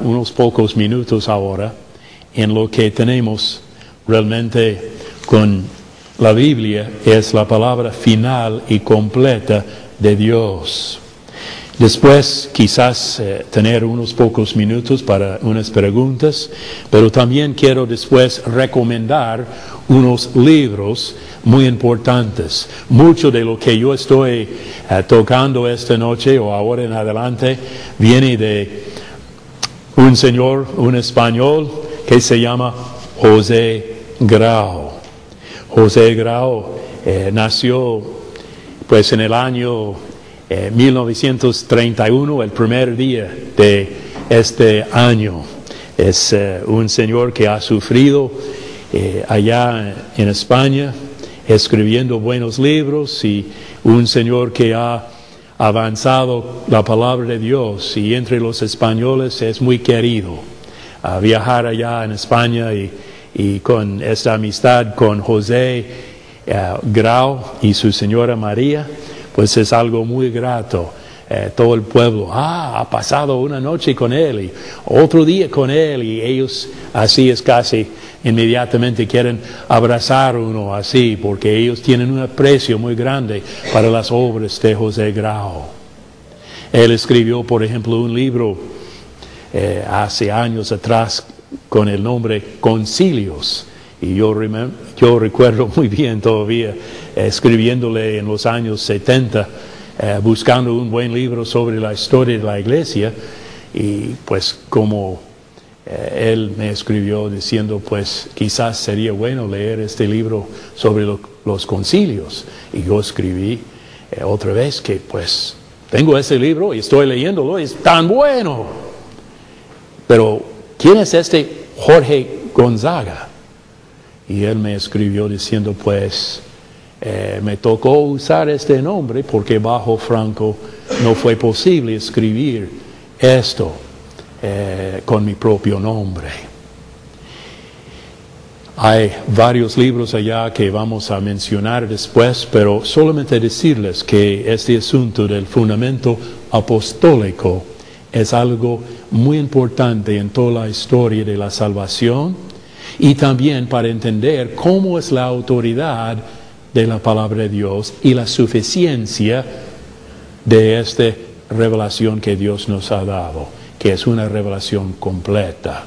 unos pocos minutos ahora en lo que tenemos realmente con la Biblia, es la palabra final y completa de Dios. Después quizás tener unos pocos minutos para unas preguntas, pero también quiero después recomendar unos libros muy importantes. Mucho de lo que yo estoy tocando esta noche o ahora en adelante viene de un señor, un español que se llama José Grau. José Grau nació pues en el año 1931, el primer día de este año. Es un señor que ha sufrido allá en España, escribiendo buenos libros, y un señor que ha avanzado la palabra de Dios, y entre los españoles es muy querido. Viajar allá en España y con esta amistad con José Grau y su señora María, pues es algo muy grato. Todo el pueblo, ha pasado una noche con él y otro día con él, y ellos así es casi inmediatamente quieren abrazar uno así, porque ellos tienen un aprecio muy grande para las obras de José Grau. Él escribió, por ejemplo, un libro hace años atrás con el nombre Concilios, y yo recuerdo muy bien todavía escribiéndole en los años 70, buscando un buen libro sobre la historia de la iglesia, y pues como él me escribió diciendo, pues quizás sería bueno leer este libro sobre los concilios, y yo escribí otra vez que pues tengo ese libro y estoy leyéndolo, es tan bueno. Pero ¿quién es este Jorge Gonzaga? Y él me escribió diciendo, pues me tocó usar este nombre porque bajo Franco no fue posible escribir esto con mi propio nombre. Hay varios libros allá que vamos a mencionar después, pero solamente decirles que este asunto del fundamento apostólico es algo muy importante en toda la historia de la salvación, y también para entender cómo es la autoridad de la palabra de Dios y la suficiencia de esta revelación que Dios nos ha dado, que es una revelación completa.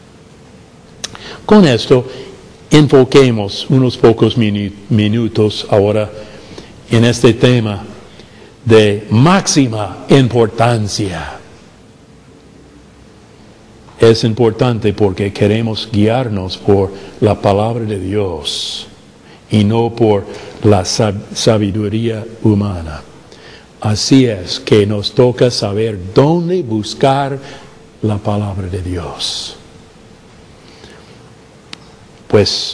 Con esto, enfoquemos unos pocos minutos ahora en este tema de máxima importancia. Es importante porque queremos guiarnos por la palabra de Dios y no por la sabiduría humana. Así es que nos toca saber dónde buscar la palabra de Dios. Pues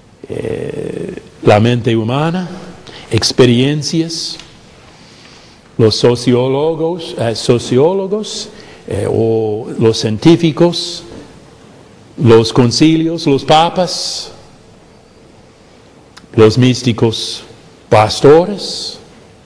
la mente humana, experiencias, los sociólogos o los científicos, los concilios, los papas, los místicos, pastores,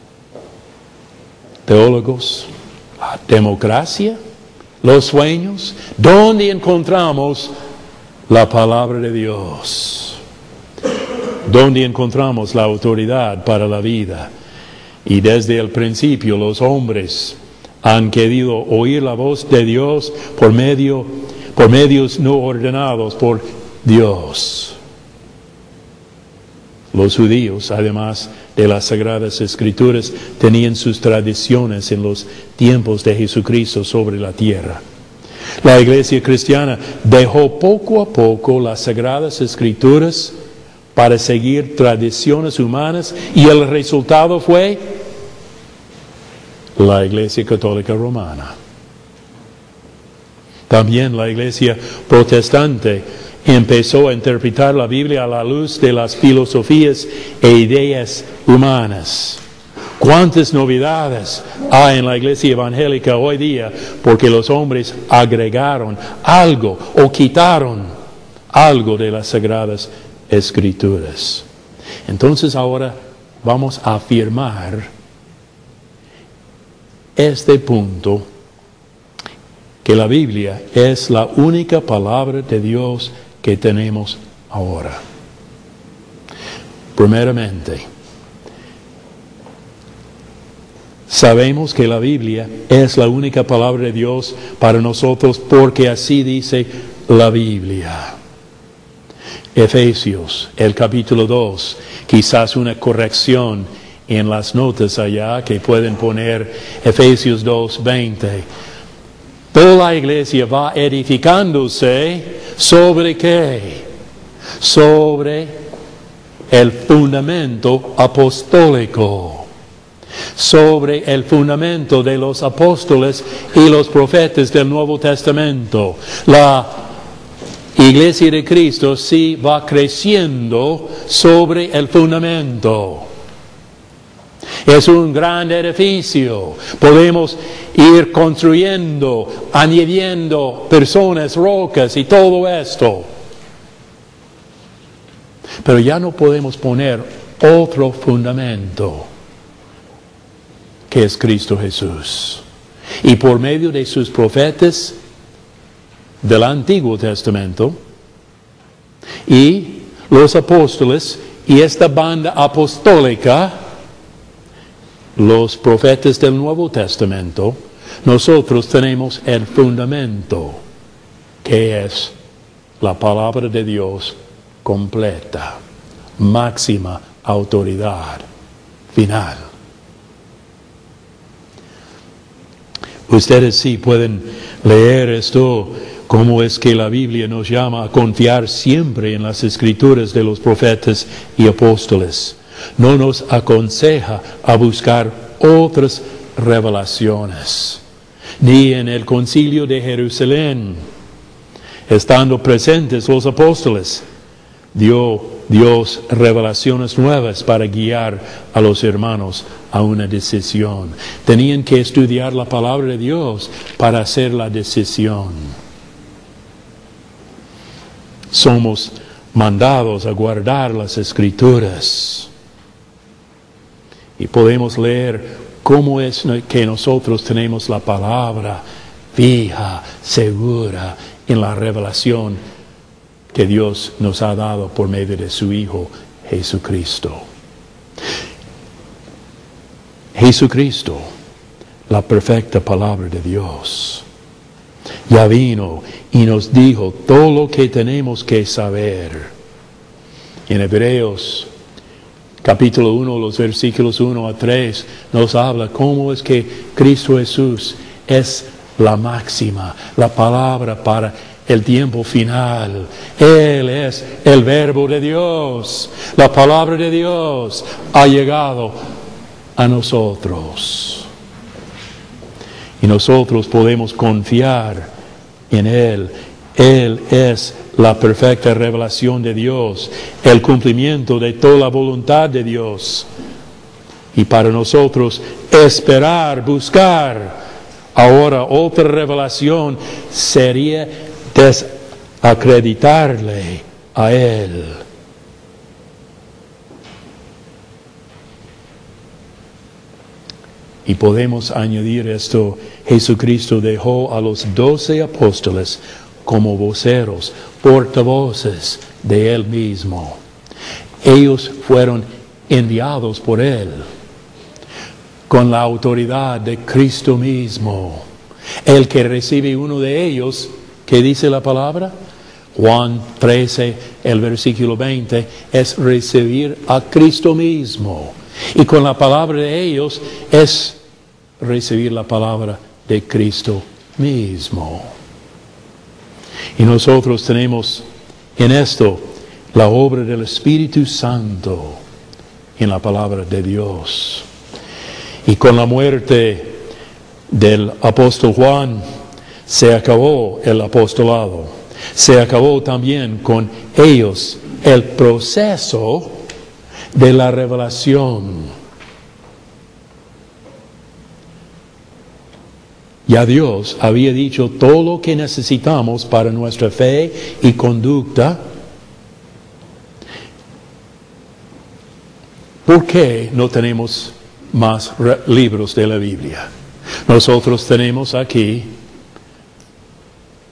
teólogos, la democracia, los sueños. ¿Dónde encontramos la palabra de Dios? ¿Dónde encontramos la autoridad para la vida? Y desde el principio los hombres han querido oír la voz de Dios por medios no ordenados por Dios. Los judíos, además de las Sagradas Escrituras, tenían sus tradiciones en los tiempos de Jesucristo sobre la tierra. La iglesia cristiana dejó poco a poco las Sagradas Escrituras para seguir tradiciones humanas, y el resultado fue la Iglesia Católica Romana. También la Iglesia Protestante empezó a interpretar la Biblia a la luz de las filosofías e ideas humanas. ¿Cuántas novedades hay en la Iglesia Evangélica hoy día porque los hombres agregaron algo o quitaron algo de las Sagradas Escrituras? Entonces ahora vamos a afirmar este punto que la Biblia es la única palabra de Dios que tenemos ahora. Primeramente, sabemos que la Biblia es la única palabra de Dios para nosotros porque así dice la Biblia. Efesios, el capítulo 2, quizás una corrección en las notas allá que pueden poner Efesios 2:20. Toda la iglesia va edificándose ¿sobre qué? Sobre el fundamento apostólico, sobre el fundamento de los apóstoles y los profetas del Nuevo Testamento. La Iglesia de Cristo sí va creciendo sobre el fundamento. Es un gran edificio. Podemos ir construyendo, añadiendo personas, rocas y todo esto. Pero ya no podemos poner otro fundamento, que es Cristo Jesús. Y por medio de sus profetas del Antiguo Testamento y los apóstoles y esta banda apostólica, los profetas del Nuevo Testamento, nosotros tenemos el fundamento, que es la palabra de Dios completa, máxima autoridad, final. Ustedes sí pueden leer esto, cómo es que la Biblia nos llama a confiar siempre en las escrituras de los profetas y apóstoles. No nos aconseja a buscar otras revelaciones, ni en el concilio de Jerusalén, estando presentes los apóstoles, dio Dios revelaciones nuevas para guiar a los hermanos a una decisión. Tenían que estudiar la palabra de Dios para hacer la decisión. Somos mandados a guardar las escrituras. Y podemos leer cómo es que nosotros tenemos la palabra fija, segura, en la revelación que Dios nos ha dado por medio de su Hijo Jesucristo. Jesucristo, la perfecta palabra de Dios, ya vino y nos dijo todo lo que tenemos que saber. En Hebreos capítulo 1, los versículos 1 a 3, nos habla cómo es que Cristo Jesús es la máxima, la palabra para el tiempo final. Él es el Verbo de Dios. La palabra de Dios ha llegado a nosotros. Y nosotros podemos confiar en Él. Él es la perfecta revelación de Dios, el cumplimiento de toda la voluntad de Dios. Y para nosotros esperar, buscar ahora otra revelación sería desacreditarle a Él. Y podemos añadir esto: Jesucristo dejó a los 12 apóstoles como voceros, portavoces de Él mismo. Ellos fueron enviados por Él con la autoridad de Cristo mismo. El que recibe uno de ellos, ¿qué dice la palabra? Juan 13, el versículo 20, es recibir a Cristo mismo. Y con la palabra de ellos es recibir la palabra de Cristo mismo. Y nosotros tenemos en esto la obra del Espíritu Santo en la palabra de Dios. Y con la muerte del apóstol Juan se acabó el apostolado. Se acabó también con ellos el proceso de la revelación. Ya Dios había dicho todo lo que necesitamos para nuestra fe y conducta. ¿Por qué no tenemos más libros de la Biblia? Nosotros tenemos aquí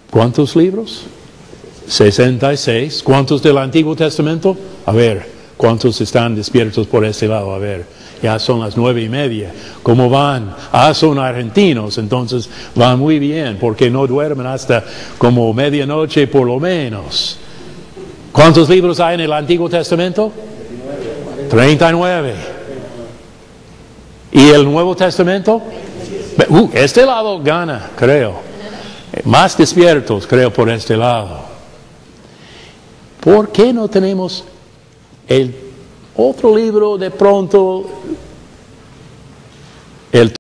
¿Cuántos libros? 66. ¿Cuántos del Antiguo Testamento? A ver, ¿cuántos están despiertos por este lado? A ver, ya son las 9:30. ¿Cómo van? Son argentinos, entonces van muy bien, porque no duermen hasta como medianoche por lo menos. ¿Cuántos libros hay en el Antiguo Testamento? 39. ¿Y el Nuevo Testamento? Este lado gana, creo. Más despiertos, creo, por este lado. ¿Por qué no tenemos el otro libro de pronto? El